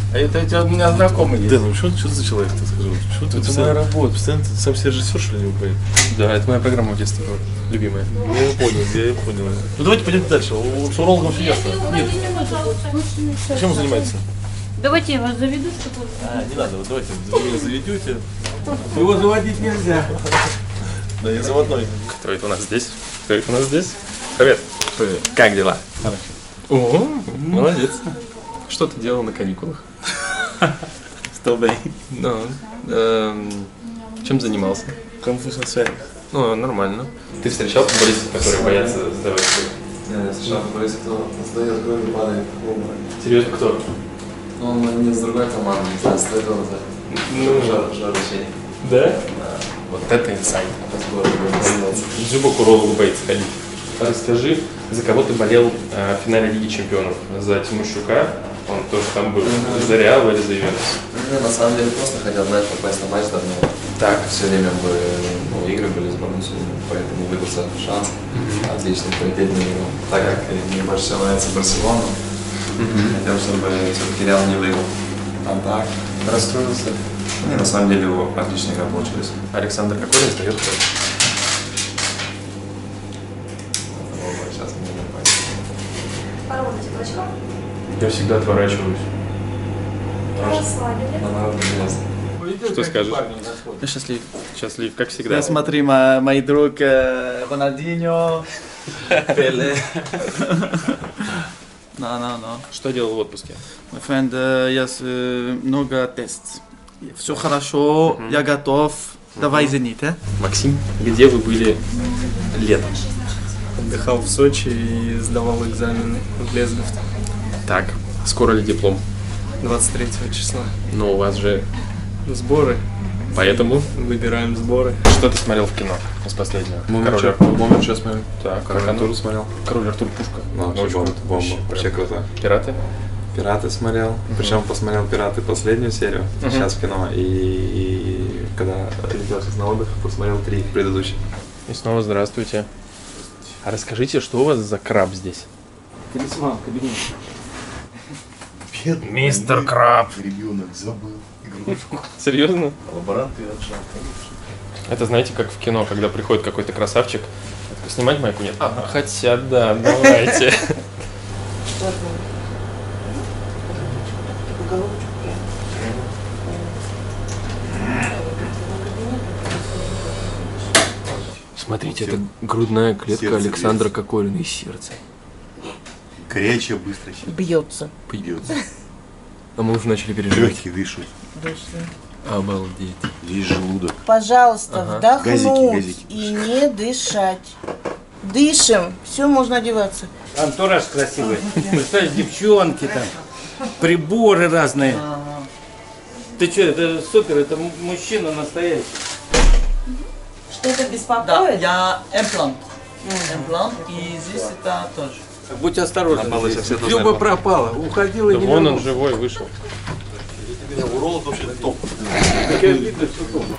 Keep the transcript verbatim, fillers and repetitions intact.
А это у тебя у меня знакомый есть. Да, ну что, что ты за человек, ты скажи? Что ты Это постоянно, моя работа. постоянно ты сам себе режиссер, что ли, не упадет? Да, это моя программа в детстве была, любимая. Я понял, я понял. Ну давайте пойдем дальше. У- С урологом все ясно. Нет. Чем вы занимаетесь? Давайте я вас заведу, чтобы... А, не надо, вот давайте, вы меня заведете. Его заводить нельзя. Да, я заводной. Кто это у нас здесь? Кто это у нас здесь? Привет. Привет. Как дела? Хорошо. О, молодец. Что ты делал на каникулах? Столбей. Ну, эм, чем занимался? Конфуссия. Ну, нормально. Ты встречал футболистов, которые боятся сдавать кровь? Я встречал футболиста, кто сдает кровь и падает в обморок. Серьезно, кто? Но он не с другой команды, не знаю, стоит он за Ну, жар, жар лечения. да? Вот это инсайт. Дзюба к урологу боится ходить. Расскажи, за кого ты болел э, в финале Лиги Чемпионов? За Тимощука? Он тоже там был. За Реал или за Ювентус? Я на самом деле просто хотел, знаешь, попасть на матч давно. Так. Все время бы, ну, игры были с Боруссией, поэтому выдался шанс. Mm-hmm. Отличный, приоритетный. Так как мне больше всего нравится Барселона, mm-hmm. хотел, чтобы все-таки Реал не выиграл. А так, расстроился. Не, на самом деле его отличная игра получилась. Александр Кокорин сдает кровь. Сейчас мне не понятно. Поработайте врачом. Я всегда отворачиваюсь. Расслабили. На народном месте. Что скажешь? Я счастлив. Счастлив, как всегда. Я смотри, ма- мои друг э, Рональдиньо, Пеле. No, no, no. Что делал в отпуске? My friend, э, я с- э, много тест. Все хорошо, я готов. Давай зенит, э? Максим, где вы были летом? Отдыхал в Сочи и сдавал экзамены в Лесгофт Так, скоро ли диплом? двадцать третьего числа. Но у вас же... Сборы. Поэтому... Выбираем сборы. Что ты смотрел в кино из последнего? Момент Король что- Артур. момент что смотрел? Так, Король как оно? Артур смотрел. Король Артур Пушка. Ну, вообще Очень бомба, круто. бомба. Вообще прям. круто. Пираты? Пираты смотрел. Причем посмотрел Пираты последнюю серию, Мгм. сейчас в кино. И, и когда летел сейчас на отдых, посмотрел три предыдущих. И снова здравствуйте. А расскажите, что у вас за краб здесь? Талисман, кабинет. Мистер Краб. Ребенок забыл игрушку. Серьезно? Лаборанты отжал. Это знаете, как в кино, когда приходит какой-то красавчик, я такой, снимать майку нет? Ага, хотя да, давайте. Смотрите, это грудная клетка Сердце Александра бьется. Кокорина и сердце. Горячее, быстро сейчас Бьется. бьется. А мы уже начали переживать. Легкие дышат. Обалдеть. Здесь желудок. Пожалуйста, Ага. вдохнуть Газики, газики. и не дышать. Дышим, все, можно одеваться. Антураж красивый. Представляешь, девчонки там, приборы разные. Ты что, это супер, это м- мужчина настоящий. Что-то Да, беспокоит? я имплант. Имплант, и здесь это тоже. Будь осторожен. Напало сейчас все Все бы пропало, уходила и Да не вон он вернулась. живой вышел. Уролог вообще топ. Так я видно, что тут.